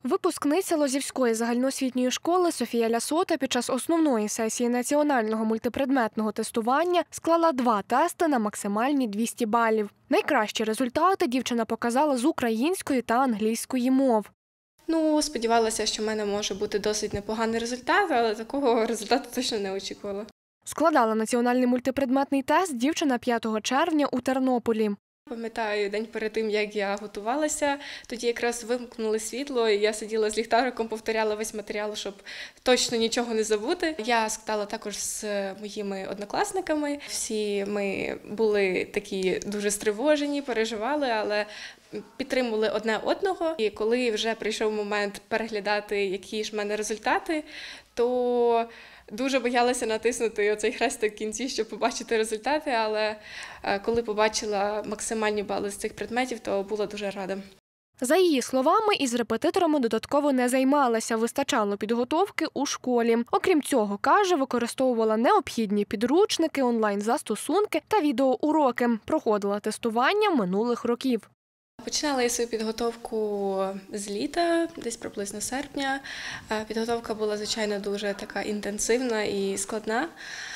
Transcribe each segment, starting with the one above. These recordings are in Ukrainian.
Випускниця Лозівської загальноосвітньої школи Софія Лясота під час основної сесії національного мультипредметного тестування склала 2 тести на максимальні 200 балів. Найкращі результати дівчина показала з української та англійської мов. Сподівалася, що в мене може бути досить непоганий результат, але такого результату точно не очікувала. Складала національний мультипредметний тест дівчина 5 червня у Тернополі. Пам'ятаю, день перед тим, як я готувалася, тоді якраз вимкнули світло, і я сиділа з ліхтариком, повторяла весь матеріал, щоб точно нічого не забути. Я складала також з моїми однокласниками. Всі ми були такі дуже стривожені, переживали, але підтримували одне одного. І коли вже прийшов момент переглядати, які ж в мене результати, то дуже боялася натиснути оцей хрестик в кінці, щоб побачити результати, але коли побачила максимальні бали з цих предметів, то була дуже рада. За її словами, із репетиторами додатково не займалася, вистачало підготовки у школі. Окрім цього, каже, використовувала необхідні підручники, онлайн-застосунки та відеоуроки. Проходила тестування минулих років. Починала я свою підготовку з літа, десь приблизно серпня. Підготовка була, звичайно, дуже така інтенсивна і складна.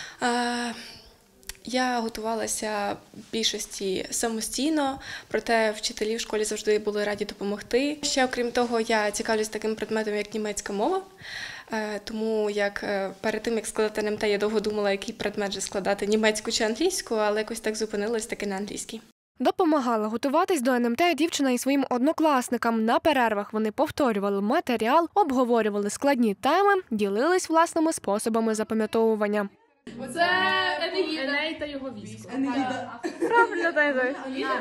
Я готувалася в більшості самостійно, проте вчителі в школі завжди були раді допомогти. Ще, окрім того, я цікавлюсь таким предметом, як німецька мова. Тому перед тим, як складати НМТ, я довго думала, який предмет же складати, німецьку чи англійську, але якось так зупинилась таки на англійській. Допомагала готуватись до НМТ дівчина і своїм однокласникам. На перервах вони повторювали матеріал, обговорювали складні теми, ділились власними способами запам'ятовування. Це Еней та його військо. Правильно, Еней.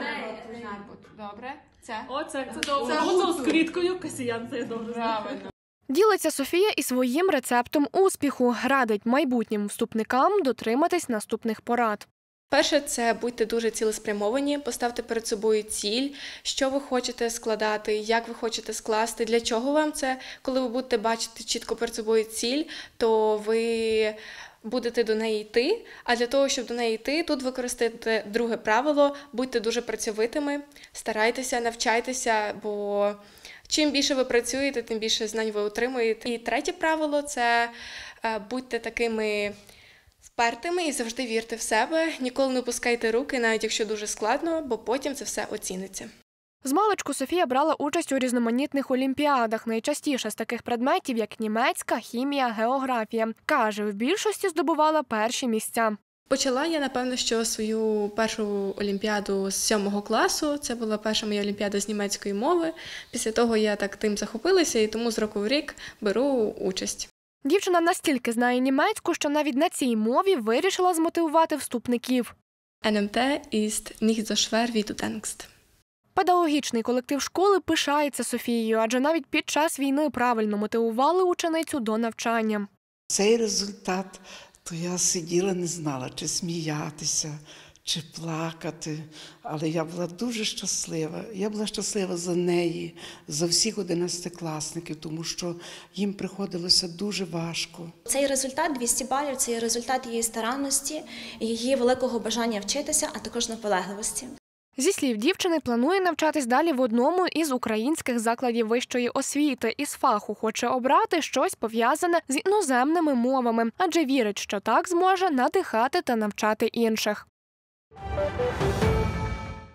Добре. Це Це з квіткою, Касіян, це добре. правильно. Ділиться Софія і своїм рецептом успіху. Радить майбутнім вступникам дотриматись наступних порад. Перше – це будьте дуже цілеспрямовані, поставте перед собою ціль, що ви хочете складати, як ви хочете скласти, для чого вам це. Коли ви будете бачити чітко перед собою ціль, то ви будете до неї йти, а для того, щоб до неї йти, тут використайте друге правило – будьте дуже працьовитими, старайтеся, навчайтеся, бо чим більше ви працюєте, тим більше знань ви отримуєте. І третє правило – це будьте такими впертими і завжди вірте в себе, ніколи не опускайте руки, навіть якщо дуже складно, бо потім це все оціниться. Змалечку Софія брала участь у різноманітних олімпіадах, найчастіше з таких предметів, як німецька, хімія, географія. Каже, в більшості здобувала перші місця. Почала я, напевно, що свою першу олімпіаду з 7 класу. Це була перша моя олімпіада з німецької мови. Після того я так тим захопилася і тому з року в рік беру участь. Дівчина настільки знає німецьку, що навіть на цій мові вирішила змотивувати вступників. НМТ ist nicht so schwer, wie du denkst. Педагогічний колектив школи пишається Софією, адже навіть під час війни правильно мотивували ученицю до навчання. Цей результат, то я сиділа, не знала, чи сміятися, чи плакати, але я була дуже щаслива. Я була щаслива за неї, за всіх 11-класників, тому що їм приходилося дуже важко. Цей результат 200 балів – це є результат її старанності, її великого бажання вчитися, а також наполегливості. Зі слів дівчини, планує навчатись далі в одному із українських закладів вищої освіти. Із фаху хоче обрати щось пов'язане з іноземними мовами, адже вірить, що так зможе надихати та навчати інших.